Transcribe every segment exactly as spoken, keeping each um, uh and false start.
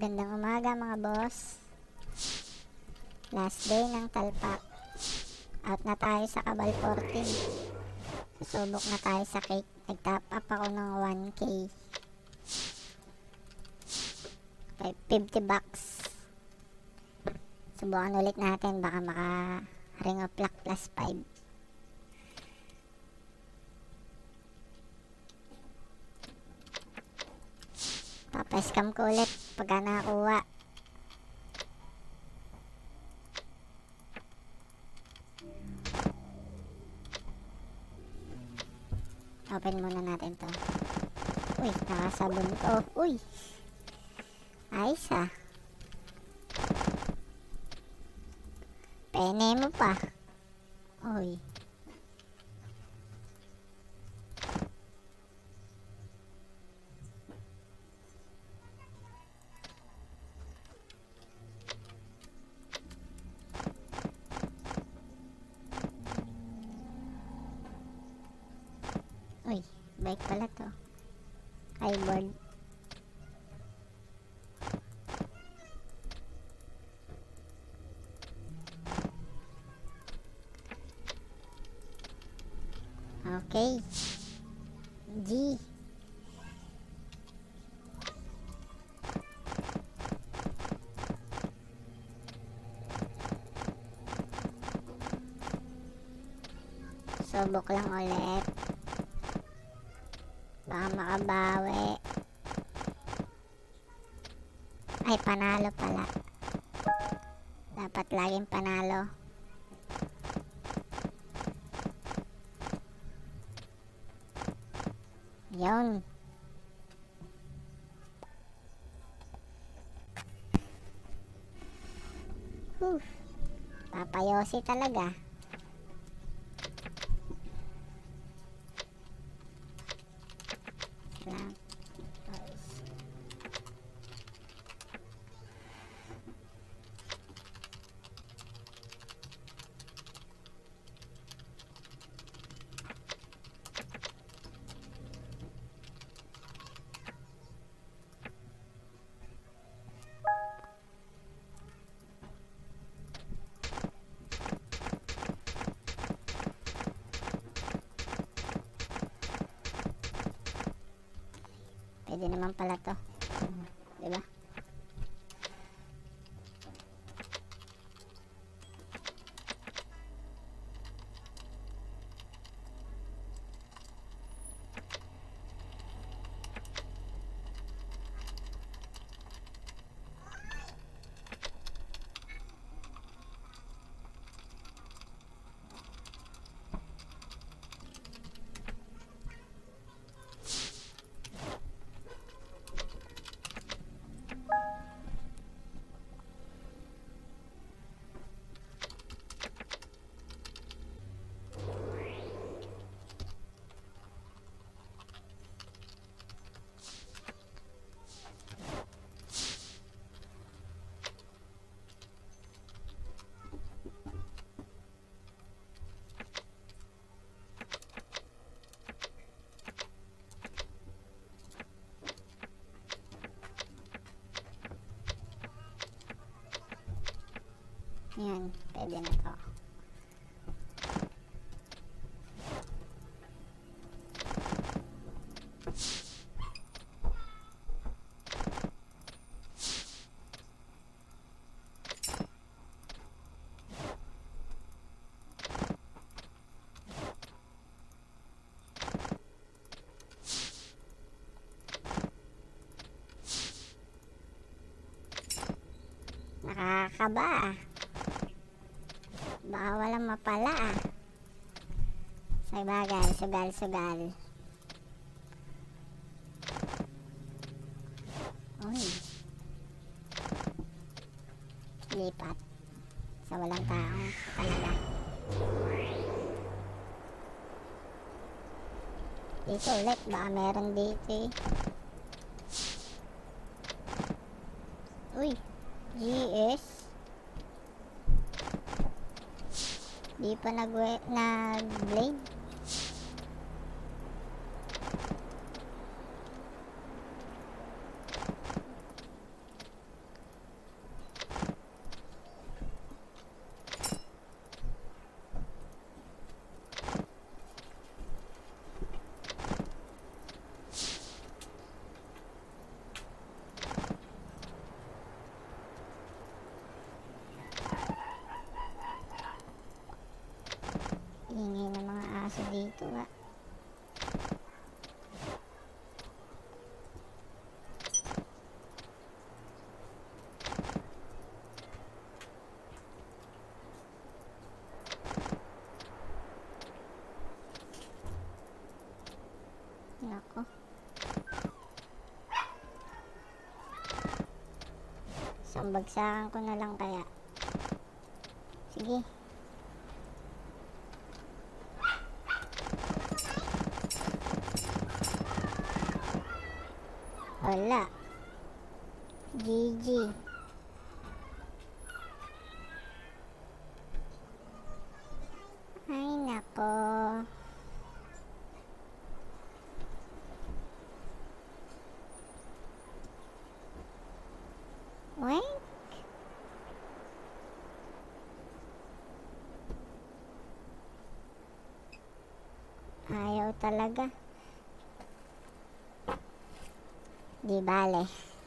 Magandang umaga mga boss. Last day ng talpak. Out na tayo sa Kabal fourteen. Susubok na tayo sa cake. Nag-top up ako ng one K. fifty bucks. Subukan ulit natin. Baka maka ring of luck plus five. Papascam ko ulit pagka nakakuha. Open muna natin to. Uy, nakasabon to. Uy, ayos ah. Pene mo pa. Uy, Uy, bike pala to. Keyboard. Okay. G. Subok lang ulit. Baka makabawi. Ay, panalo pala. Dapat laging panalo. Yun. Whew. Papayosi talaga. Lang. Pwede naman pala to. Diba? Yan, pwede na to. Nakakaba ah. Baka walang mapala ah. Sa bagay, sugal, sugal. Uy. Lipat. Sa walang taong talaga. Dito ulit, baka meron dito eh. Uy, G S. Di pa nag-blade. Nako. Sambagsakan ko na lang kaya. Sige. Wala. G G. Ay, nako. Wait. Ayaw talaga. Di bale.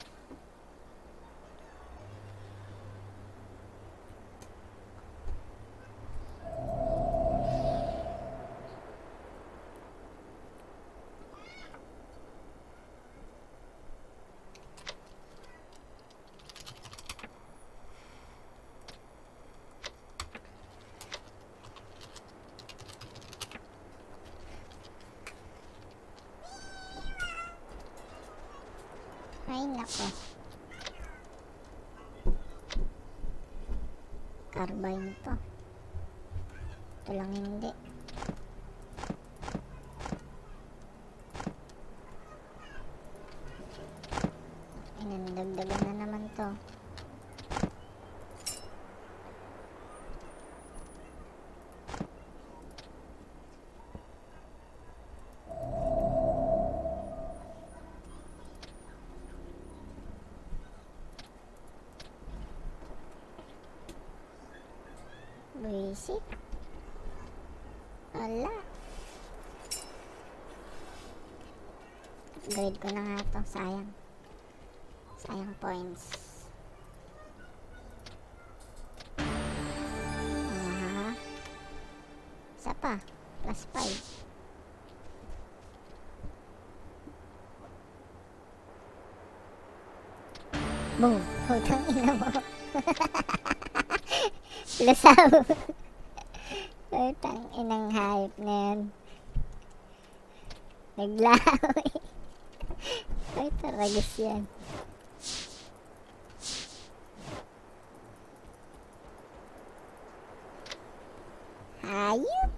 Ay, nako. Carbine to. Ito lang hindi. Inandagdagan na naman to. Basic. Wala. Grade ko na nga to. Sayang. Sayang points. Aha. Isa pa. Plus five. Boom. Putang ina mo. Lusaw. Putang inang hype na yan. Naglahoy. Ay, taragis yan. Hayop.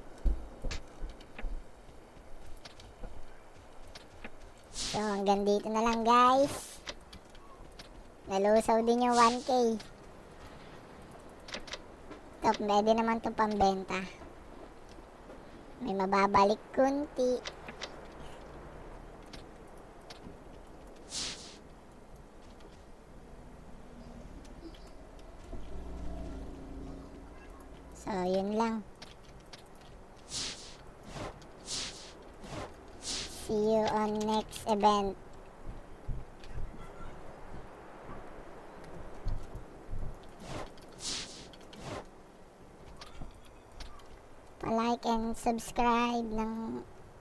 So, hanggang dito na lang guys. Nalusaw din yung one K. Top, pwede naman ito pambenta. May mababalik kunti. So, yun lang. See you on next event. Pa-like and subscribe ng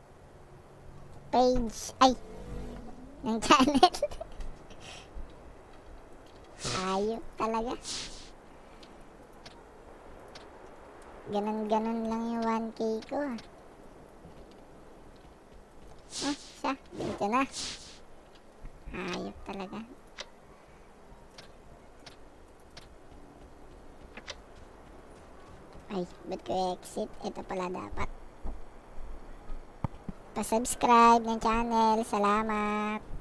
page, ay, ng channel. Ayop talaga. Ganon-ganon lang yung one K ko ah. Oh, siya, dito na. Ayop talaga. Ay, ba't ko exit? Ito pala dapat. Pa-subscribe ng channel. Salamat.